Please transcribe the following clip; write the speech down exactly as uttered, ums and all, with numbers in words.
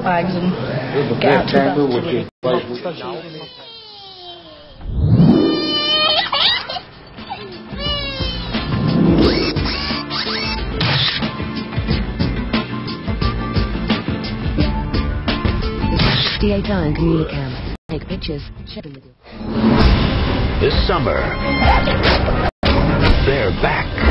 flags and get out to the D A Time Communicam. Take pictures, share them with you. This summer, they're back.